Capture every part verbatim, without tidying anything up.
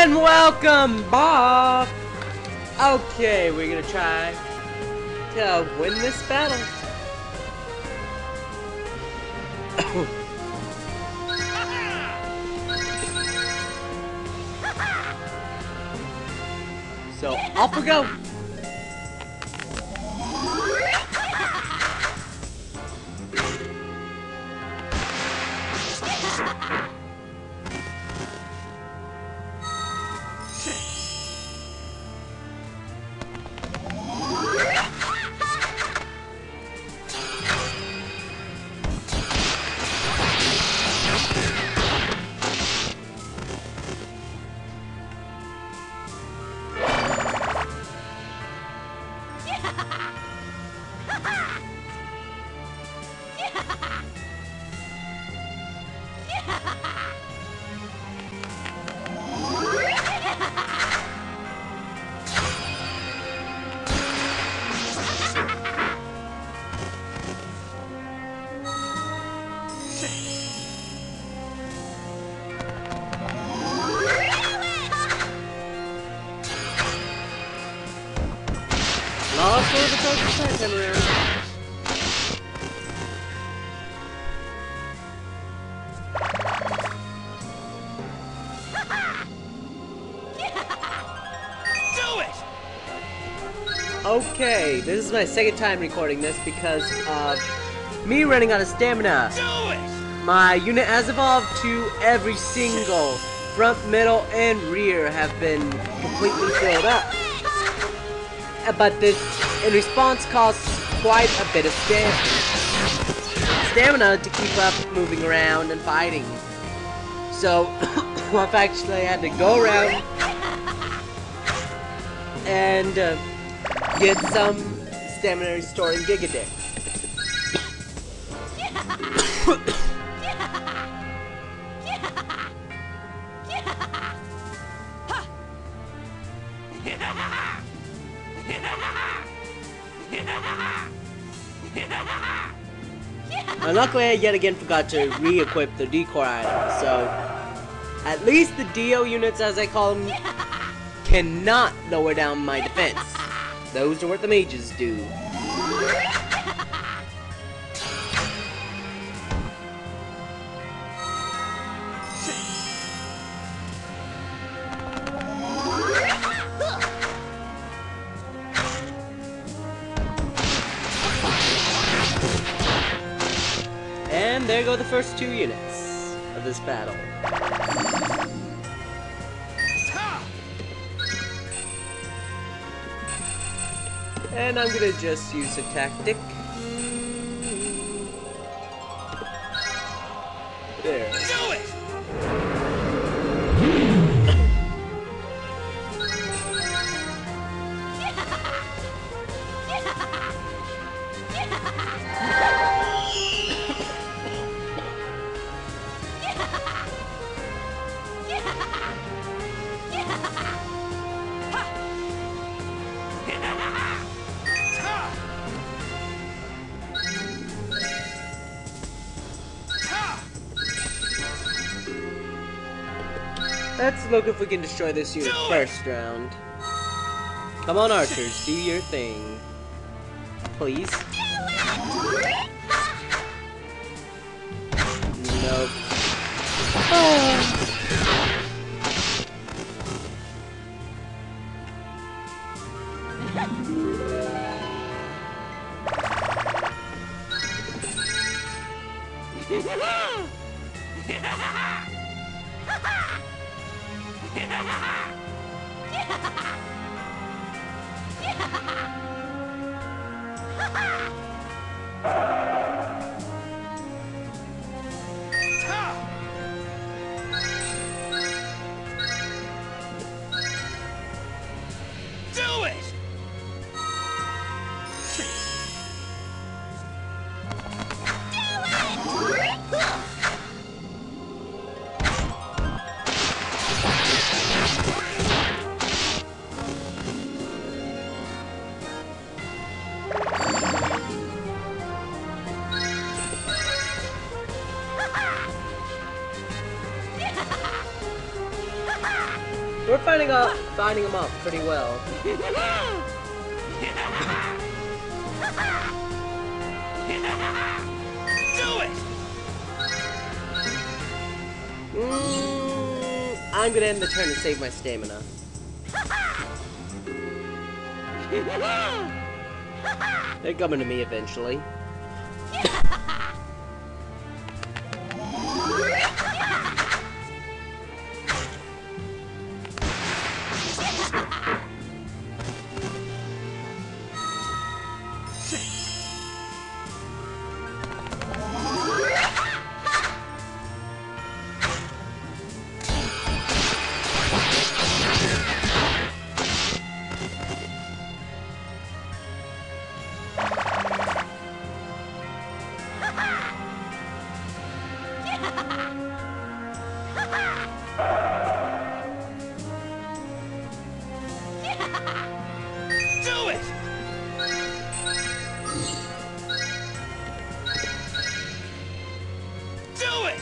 And welcome back! Okay, we're gonna try to win this battle. So, off we go! Lost for the first time around. Do it! Okay, this is my second time recording this because of me running out of stamina. Do it! My unit has evolved to every single front, middle, and rear have been completely filled up. But this, in response, costs quite a bit of stamina. Stamina to keep up moving around and fighting. So, I've actually had to go around and uh, get some stamina restoring Gigadeck. And luckily I yet again forgot to re-equip the decor item, so at least the D O units, as I call them, cannot lower down my defense. Those are what the mages do. And there go the first two units of this battle. And I'm gonna just use a tactic. There. Do it! Let's look if we can destroy this unit first round. Come on, archers, do your thing. Please. Nope. Oh. Do it! We're finding out, finding them up pretty well. Do it! Mm, I'm gonna end the turn and save my stamina. They're coming to me eventually. Do it! Do it!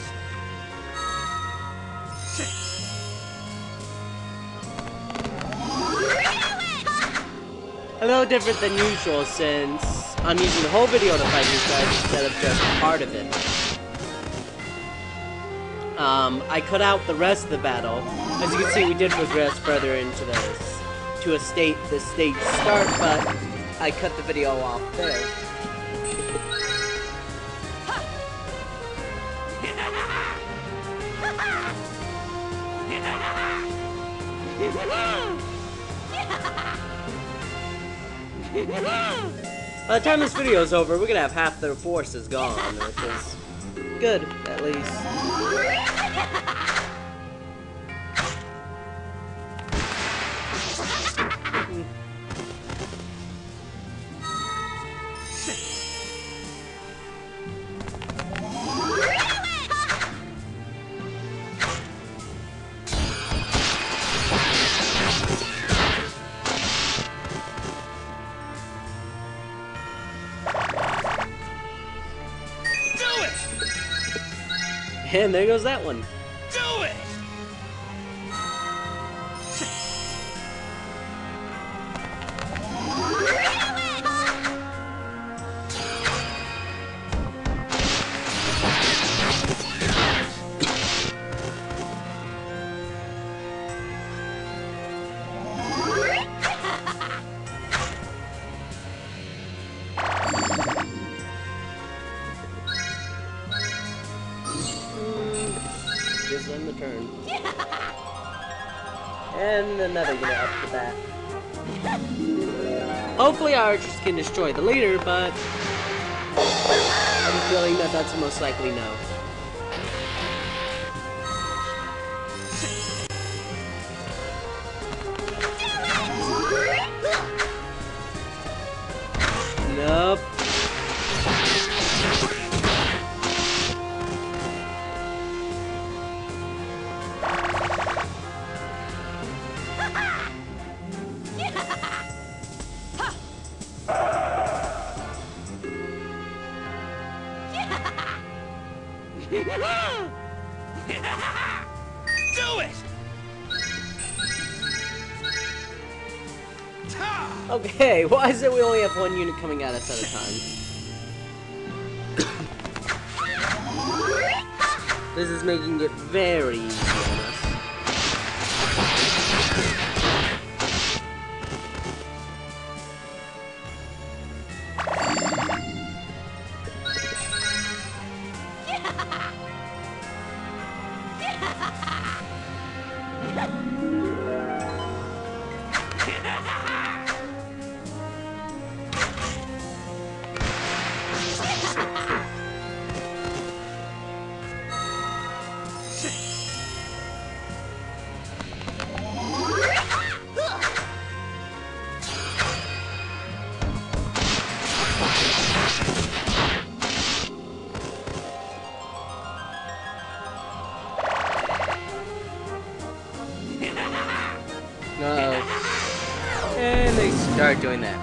A little different than usual since I'm using the whole video to fight these guys instead of just part of it. Um, I cut out the rest of the battle. As you can see, we did progress further into this, to a state, the stage start, but I cut the video off there. By the time this video is over, we're gonna have half their forces gone, which is good, at least. And there goes that one. Do it! Just end the turn. And another unit up the bat. Hopefully our archers can destroy the leader, but I'm feeling that that's most likely no. Nope. Do it! Okay, why is it we only have one unit coming at us at a time? This is making it very easy on us. Uh-oh. And they start doing that.